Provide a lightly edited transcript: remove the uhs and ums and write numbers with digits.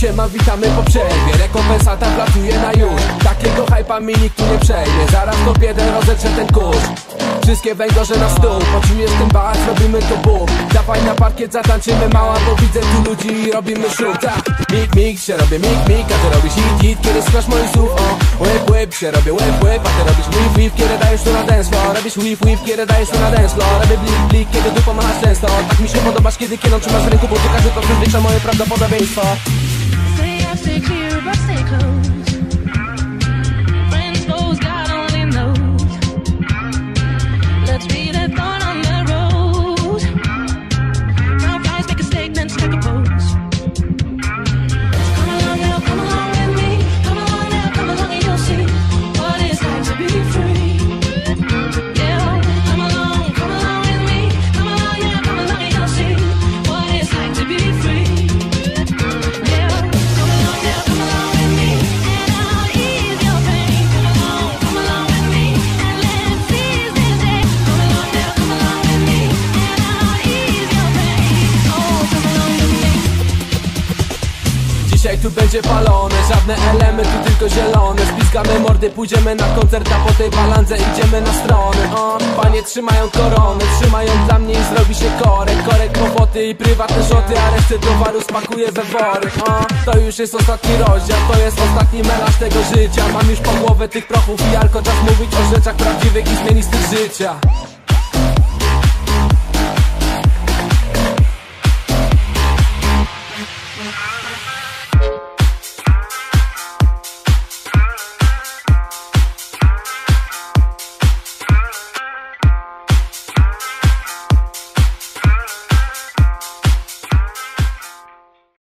siema, witamy po przerwie. Rekompensata wlatuje na już. Takiego hypa mi nikt tu nie przejmie. Zaraz top 1 rozetrze ten kurz. Wszystkie węgorze na stół, po czym jest tym bać, robimy to bum. Dawaj na parkiet, zatańczymy mała, bo widzę tu ludzi i robimy szum. Mik się robię, mik, a ty robisz hit, kiedy słuchasz moich słów. Whip się robię, whip, a ty robisz whip, kiedy dajesz tu na dance floor. Robisz whip, kiedy dajesz tu na dance floor. Robię blik, kiedy dupą machasz często. Tak mi się podobasz, kiedy kieną trzymasz w ręku, bo tu każdy to zwiększa moje prawdopodobieństwo. Stay clear, but stay close. Friends, foes, God only knows. Let's be that thorn on the road. Now guys make a statement, strike a pose. Come along now, come along with me. Come along now, come along and you'll see what it's like to be free. Yeah, come along with me. Come along now, come along and you'll see what it's like to be free. Yeah, come along now, come along with me, and I'll ease your pain. Come along with me, and let's seize this day. Come along now, come along with me, and I'll ease your pain. Oh, come along with me. Dzisiaj tu będzie palone, żadne elementy, tylko zielone. Spiskamy mordy, pójdziemy na koncert, a po tej balance idziemy na strony. Panie trzymają koronę, trzymają dla mnie i zrobi się korek kłopoty i prywatne szoty, a resztę towaru spakuję we wory. To już jest ostatni rozdział, to jest ostatni melanż tego życia. Mam już po głowę tych prochów i alko, czas mówić o rzeczach prawdziwych i zmienistych życia.